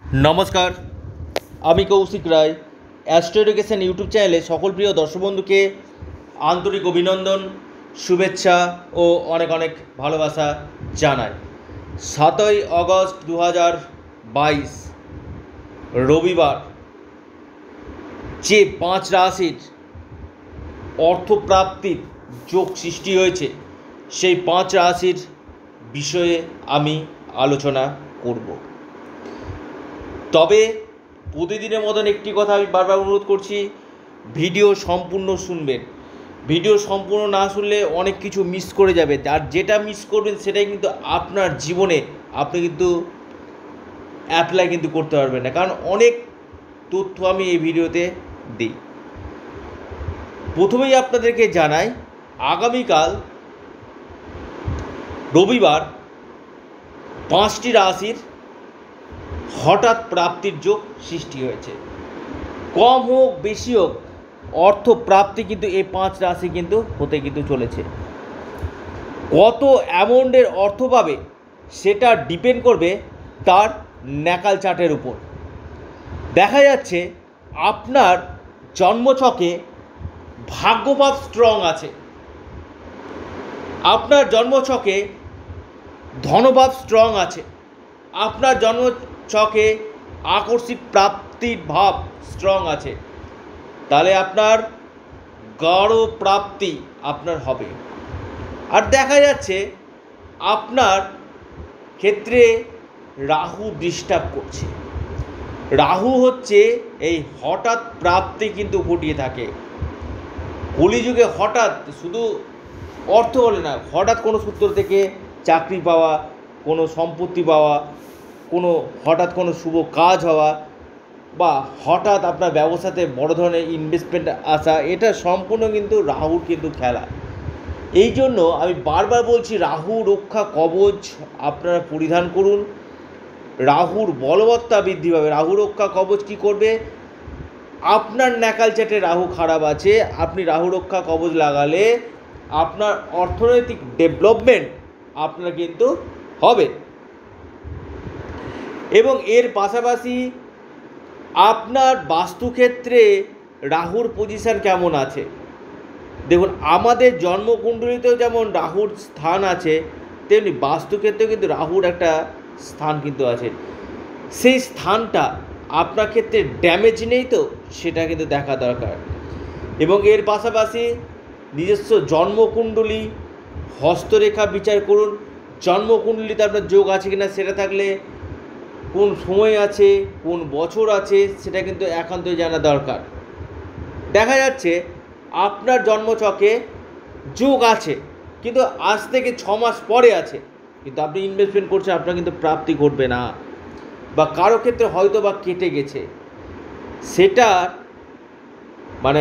नमस्कार আমি Koushik Roy astro education YouTube চ্যানেলে সকল প্রিয় দর্শক বন্ধুকে আন্তরিক অভিনন্দন শুভেচ্ছা ও অনেক অনেক ভালোবাসা জানাই। 7ই আগস্ট 2022 রবিবার যে 5 রাশির অর্থপ্রাপ্তির যোগ সৃষ্টি হয়েছে সেই 5 রাশির বিষয়ে আমি আলোচনা করব। তবে প্রতিদিনের মতন একটি কথা আমি বারবার অনুরোধ করছি, ভিডিও সম্পূর্ণ শুনবেন। ভিডিও সম্পূর্ণ না শুনলে অনেক কিছু মিস করে যাবে, আর যেটা মিস করবেন সেটাই কিন্তু আপনার জীবনে আপনি কিন্তু অ্যাপ্লাই কিন্তু করতে পারবেন না, কারণ অনেক তথ্য আমি এই ভিডিওতে দিই। প্রথমেই আপনাদেরকে জানাই, আগামীকাল রবিবার 5টি রাশির হঠাৎ প্রাপ্তির যোগ সৃষ্টি হয়েছে। কম হোক বেশি হোক অর্থ প্রাপ্তি কিন্তু এই 5 রাশি কিন্তু হতে কিন্তু চলেছে। কত অ্যামাউন্টের অর্থ পাবে সেটা ডিপেন্ড করবে তার ন্যাকাল চার্টের উপর। দেখা যাচ্ছে আপনার জন্মছকে ভাগ্যভাব স্ট্রং আছে, আপনার জন্মছকে ধনভাব স্ট্রং আছে, আপনার জন্মছকে আকস্মিক প্রাপ্তির ভাব স্ট্রং আছে, তাহলে আপনার গাঢ় প্রাপ্তি আপনার হবে। আর দেখা যাচ্ছে আপনার ক্ষেত্রে রাহু ডিস্টার্ব করছে। রাহু হচ্ছে এই হঠাৎ প্রাপ্তি কিন্তু ঘটিয়ে থাকে। কলিযুগে হঠাৎ শুধু অর্থ বলে না, হঠাৎ কোনো সূত্র থেকে চাকরি পাওয়া, কোনো সম্পত্তি পাওয়া, হঠাৎ কোনো শুভ কাজ হওয়া, বা হঠাৎ আপনার ব্যবসাতে বড় ধরনের ইনভেস্টমেন্ট আসা, এটা সম্পূর্ণ কিন্তু রাহুর কিন্তু খেলা। এই জন্য আমি বারবার বলছি, রাহু রক্ষা কবচ আপনারা পরিধান করুন। রাহুর বলবত্তা বৃদ্ধি পাবে। রাহু রক্ষা কবচ কী করবে? আপনার ন্যাকাল চার্টে রাহু খারাপ আছে, আপনি রাহু রক্ষা কবচ লাগালে আপনার অর্থনৈতিক ডেভেলপমেন্ট আপনার কিন্তু হবে। এবং এর পাশাপাশি আপনার বাস্তুক্ষেত্রে রাহুর পজিশান কেমন আছে দেখুন। আমাদের জন্মকুণ্ডলিতেও যেমন রাহুর স্থান আছে, তেমনি বাস্তুক্ষেত্রেও কিন্তু রাহুর একটা স্থান কিন্তু আছে। সেই স্থানটা আপনার ক্ষেত্রে ড্যামেজ নেই তো, সেটা কিন্তু দেখা দরকার। এবং এর পাশাপাশি নিজস্ব জন্মকুণ্ডলী হস্তরেখা বিচার করুন। জন্মকুণ্ডলিতে আপনার যোগ আছে কিনা সেটা থাকলে কোন সময় আছে, কোন বছর আছে, সেটা কিন্তু একান্তই জানা দরকার। দেখা যাচ্ছে আপনার জন্মছকে যোগ আছে, কিন্তু আজ থেকে 6 মাস পরে আছে, কিন্তু আপনি ইনভেস্টমেন্ট করছেন, আপনার কিন্তু প্রাপ্তি ঘটবে না, বা কারো ক্ষেত্রে হয়তো বা কেটে গেছে। সেটা মানে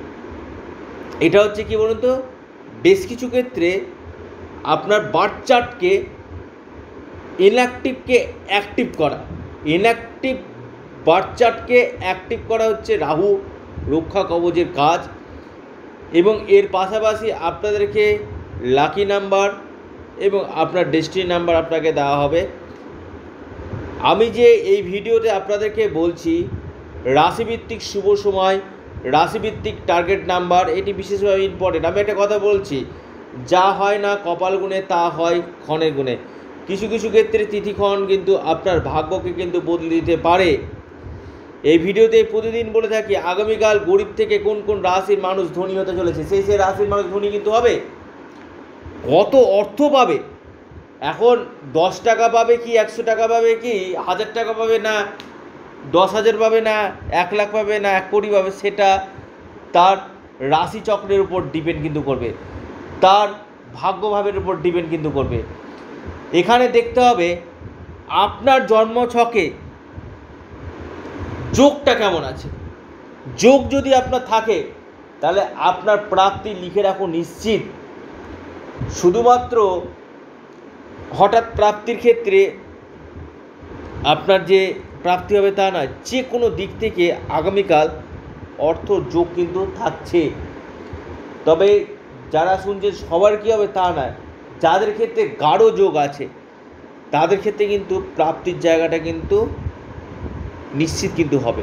এটা হচ্ছে কি বলুন তো, বেশ কিছু ক্ষেত্রে আপনার বার্থ চার্টকে ইনঅ্যাক্টিভকে অ্যাক্টিভ করা, ইনঅ্যাক্টিভ বার্থ চার্টকে অ্যাক্টিভ করা হচ্ছে রাহু রক্ষা কবচের কাজ। এবং এর পাশাপাশি আপনাদেরকে লাকি নাম্বার এবং আপনার ডেস্টিনি নাম্বার আপনাকে দেওয়া হবে। আমি যে এই ভিডিওতে আপনাদেরকে বলছি রাশিভিত্তিক শুভ সময়, রাশিভিত্তিক টার্গেট নাম্বার, এটি বিশেষভাবে ইম্পর্টেন্ট। আমি একটা কথা বলছি, যা হয় না কপাল গুণে তা হয় ক্ষণের গুণে। কিছু কিছু ক্ষেত্রে তিথিক্ষণ কিন্তু আপনার ভাগ্যকে কিন্তু বদলে দিতে পারে। এই ভিডিওতে প্রতিদিন বলে থাকি, আগামীকাল গরিব থেকে কোন কোন রাশির মানুষ ধনী হতে চলেছে, সেই রাশির মানুষ ধনী কিন্তু হবে। কত অর্থ পাবে, এখন 10 টাকা পাবে কি 100 টাকা পাবে কি 1000 টাকা পাবে, না 10,000 পাবে, না 1 লাখ পাবে, না 1 কোটি পাবে, সেটা তার রাশিচক্রের উপর ডিপেন্ড কিন্তু করবে, তার ভাগ্যভাবের উপর ডিপেন্ড কিন্তু করবে। এখানে দেখতে হবে আপনার জন্মছকে যোগটা কেমন আছে। যোগ যদি আপনার থাকে তাহলে আপনার প্রাপ্তি লিখে রাখুন নিশ্চিত। শুধুমাত্র হঠাৎ প্রাপ্তির ক্ষেত্রে আপনার যে প্রাপ্তি হবে তা নয়, যে কোনো দিক থেকে আগামীকাল অর্থ যোগ কিন্তু থাকছে। তবে যারা শুনছে সবার কী হবে তা নয়, যাদের ক্ষেত্রে গাঢ় যোগ আছে তাদের ক্ষেত্রে কিন্তু প্রাপ্তির জায়গাটা কিন্তু নিশ্চিত কিন্তু হবে।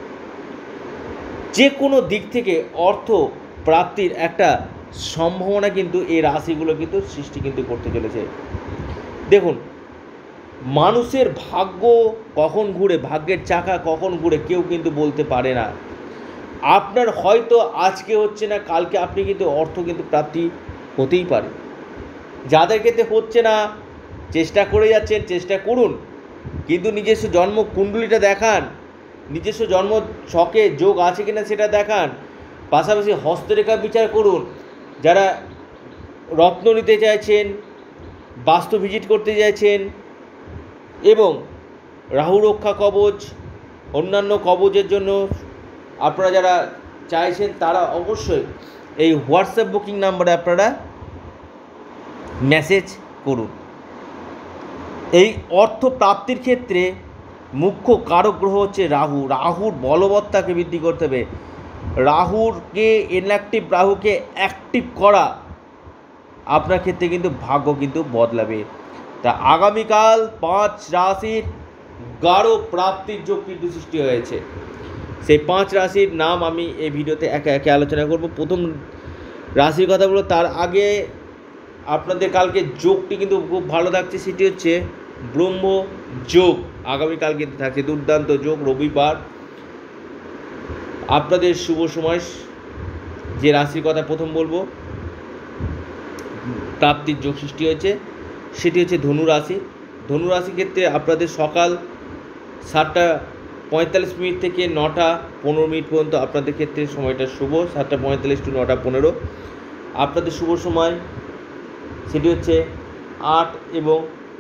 যে কোনো দিক থেকে অর্থ প্রাপ্তির একটা সম্ভাবনা কিন্তু এই রাশিগুলো কিন্তু সৃষ্টি কিন্তু করতে চলেছে। দেখুন, মানুষের ভাগ্য কখন ঘুরে, ভাগ্যের চাকা কখন ঘুরে কেউ কিন্তু বলতে পারে না। আপনার হয়তো আজকে হচ্ছে না, কালকে আপনি কিন্তু অর্থ কিন্তু প্রাপ্তি হতেই পারে। যাদের ক্ষেত্রে হচ্ছে না, চেষ্টা করে যাচ্ছেন, চেষ্টা করুন, কিন্তু নিজস্ব জন্ম কুণ্ডলিটা দেখান, নিজস্ব জন্ম ছকে যোগ আছে কিনা সেটা দেখান। পাশাপাশি হস্তরেখা বিচার করুন। যারা রত্ন নিতে চাইছেন, বাস্তু ভিজিট করতে চাইছেন এবং রাহু রক্ষা কবচ, অন্যান্য কবচের জন্য আপনারা যারা চাইছেন তারা অবশ্যই এই হোয়াটসঅ্যাপ বুকিং নাম্বারে আপনারা মেসেজ করুন। এই অর্থ প্রাপ্তির ক্ষেত্রে মুখ্য কারক গ্রহ হচ্ছে রাহু। রাহুর বলবত্তাকে বৃদ্ধি করতে হবে। রাহুকে ইনঅ্যাক্টিভ, রাহুকে অ্যাক্টিভ করা আপনার ক্ষেত্রে কিন্তু ভাগ্য কিন্তু বদলাবে। তা আগামীকাল 5 রাশির গাঢ় প্রাপ্তির যোগ কিন্তু সৃষ্টি হয়েছে। সেই 5 রাশির নাম আমি এই ভিডিওতে একে একে আলোচনা করব। প্রথম রাশির কথা বলবো, তার আগে আপনাদের কালকে যোগটি কিন্তু খুব ভালো থাকছে, সেটি হচ্ছে ব্রহ্ম যোগ। আগামীকাল কিন্তু থাকছে দুর্দান্ত যোগ। রবিবার আপনাদের শুভ সময়, যে রাশির কথা প্রথম বলবো প্রাপ্তির যোগ সৃষ্টি হয়েছে সেটি হচ্ছে ধনু রাশি। ধনু রাশির ক্ষেত্রে আপনাদের সকাল 7:45 থেকে 9:15 পর্যন্ত আপনাদের ক্ষেত্রে সময়টা শুভ। 7:45 to 9:15 আপনাদের শুভ সময়, সেটি হচ্ছে 8 এবং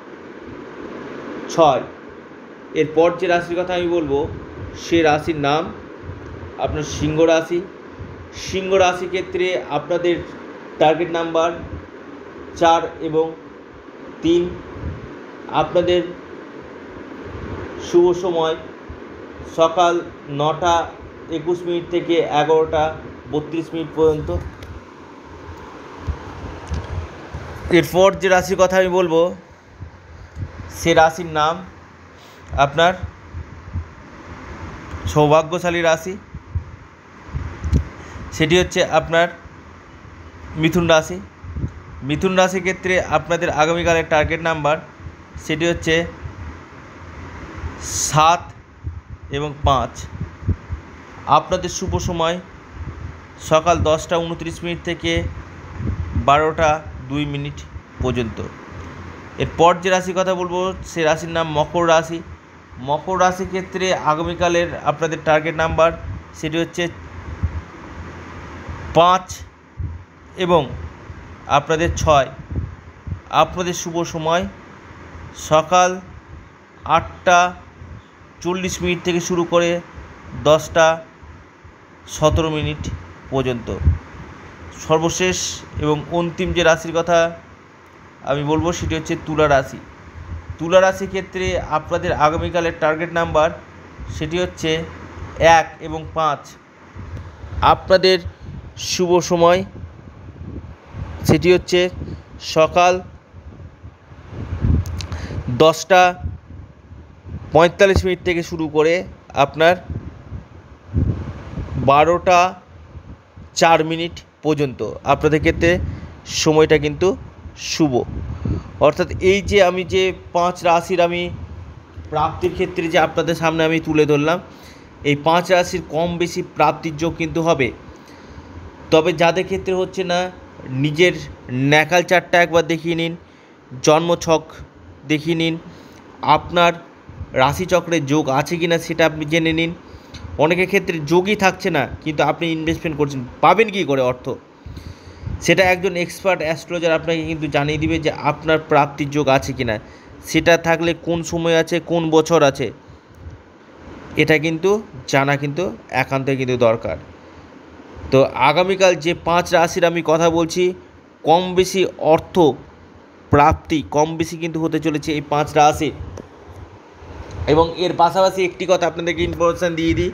6। এরপর যে রাশির কথা আমি বলবো সে রাশির নাম আপনার সিংহ রাশি। সিংহ রাশির ক্ষেত্রে আপনাদের টার্গেট নাম্বার 4 এবং 3। আপনাদের শুভ সময় সকাল 9:21 থেকে 11:32 পর্যন্ত। এরপর যে রাশির কথা আমি বলবো সে রাশির নাম আপনার সৌভাগ্যশালী রাশি, সেটি হচ্ছে আপনার মিথুন রাশি। মিথুন রাশির ক্ষেত্রে আপনাদের আগামীকালের টার্গেট নাম্বার সেটি হচ্ছে 7 এবং 5। আপনাদের শুভ সময় সকাল 10:29 থেকে 12:02 পর্যন্ত। এরপর যে রাশির কথা বলবো সে রাশির নাম মকর রাশি। মকর রাশির ক্ষেত্রে আগামীকালের আপনাদের টার্গেট নাম্বার সেটি হচ্ছে 5 এবং আপনাদের 6। আপনাদের শুভ সময় সকাল 8:40 থেকে শুরু করে 10:17 পর্যন্ত। সর্বশেষ এবং অন্তিম যে রাশির কথা আমি বলবো সেটি হচ্ছে তুলা রাশি। তুলা রাশির ক্ষেত্রে আপনাদের আগামীকালের টার্গেট নাম্বার সেটি হচ্ছে 1 এবং 5। আপনাদের শুভ সময় সেটি হচ্ছে সকাল 10:45 থেকে শুরু করে আপনার 12:04 পর্যন্ত। আপনাদের ক্ষেত্রে সময়টা কিন্তু শুভ। অর্থাৎ এই যে আমি যে 5 রাশির আমি প্রাপ্তির ক্ষেত্রে যে আপনাদের সামনে আমি তুলে ধরলাম, এই 5 রাশির কম বেশি প্রাপ্তির যোগ কিন্তু হবে। তবে যাদের ক্ষেত্রে হচ্ছে না, নিজের ন্যাকাল চার্টটা একবার দেখিয়ে নিন, জন্মছক দেখিয়ে নিন, আপনার রাশিচক্রে যোগ আছে কি না সেটা আপনি জেনে নিন। অনেকের ক্ষেত্রে যোগই থাকছে না কিন্তু আপনি ইনভেস্টমেন্ট করছেন, পাবেন কী করে অর্থ? সেটা একজন এক্সপার্ট অ্যাস্ট্রোলজার আপনাকে কিন্তু জানিয়ে দিবে যে আপনার প্রাপ্তির যোগ আছে কি না, সেটা থাকলে কোন সময় আছে, কোন বছর আছে, এটা কিন্তু জানা কিন্তু একান্তই কিন্তু দরকার। তো আগামীকাল যে 5 রাশির আমি কথা বলছি, কম বেশি অর্থ প্রাপ্তি কম বেশি কিন্তু হতে চলেছে এই 5 রাশি। এবং এর পাশাপাশি একটি কথা আপনাদেরকে ইনফরমেশান দিয়ে দিই,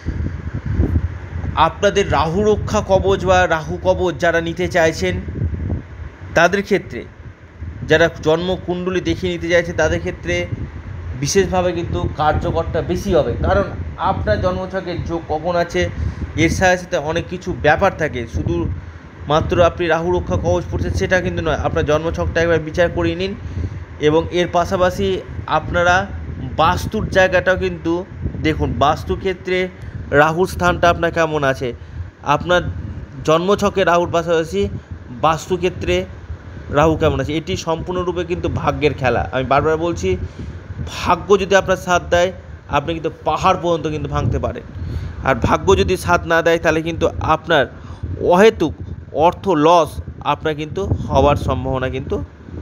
আপনাদের রাহু রক্ষা কবচ বা রাহু কবচ যারা নিতে চাইছেন তাদের ক্ষেত্রে, যারা জন্মকুণ্ডলী দেখিয়ে নিতে চাইছে তাদের ক্ষেত্রে বিশেষভাবে কিন্তু কার্যকরটা বেশি হবে, কারণ আপনার জন্মছকের যোগ কখন আছে এর সাথে সাথে অনেক কিছু ব্যাপার থাকে। শুধু মাত্র আপনি রাহু রক্ষা কবচ পড়ছে সেটা কিন্তু নয়, আপনার জন্মছকটা একবার বিচার করে নিন। এবং এর পাশাপাশি আপনারা বাস্তুর জায়গাটাও কিন্তু দেখুন, বাস্তুক্ষেত্রে রাহুর স্থানটা আপনার কেমন আছে। আপনার জন্মছকে রাহুর পাশাপাশি বাস্তুক্ষেত্রে রাহু কেমন আছে, এটি সম্পূর্ণরূপে কিন্তু ভাগ্যের খেলা। আমি বারবার বলছি, ভাগ্য যদি আপনার সাথ দেয় আপনি কিন্তু পাহাড় পর্যন্ত কিন্তু ভাঙতে পারেন, আর ভাগ্য যদি সাথ না দেয় তাহলে কিন্তু আপনার অহেতুক অর্থ লস আপনার কিন্তু হওয়ার সম্ভাবনা কিন্তু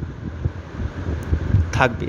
থাকবে।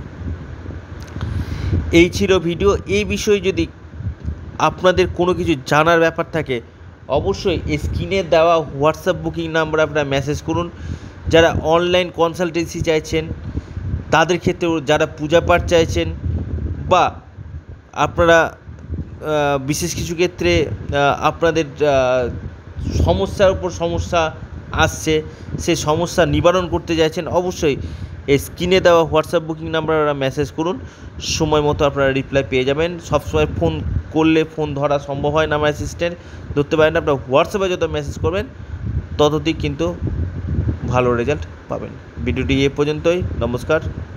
এই ছিল ভিডিও। এই বিষয়ে যদি আপনাদের কোনো কিছু জানার ব্যাপার থাকে অবশ্যই স্ক্রিনে দেওয়া হোয়াটসঅ্যাপ বুকিং নাম্বারে আপনারা মেসেজ করুন। যারা অনলাইন কনসালটেন্সি চাইছেন তাদের ক্ষেত্রেও, যারা পূজা পাঠ চাইছেন, বা আপনারা বিশেষ কিছু ক্ষেত্রে আপনাদের সমস্যার উপর সমস্যা আসছে, সেই সমস্যা নিবারণ করতে চাইছেন, অবশ্যই এই স্ক্রিনে দেওয়া হোয়াটসঅ্যাপ বুকিং নাম্বারে মেসেজ করুন। সময় মতো আপনারা রিপ্লাই পেয়ে যাবেন। সবসময় ফোন করলে ফোন ধরা সম্ভব হয় না, আমার অ্যাসিস্ট্যান্ট ধরতে পারেন না। আপনারা হোয়াটসঅ্যাপে যত মেসেজ করবেন ততদিক কিন্তু ভালো রেজাল্ট পাবেন। ভিডিওটি এ পর্যন্তই। নমস্কার।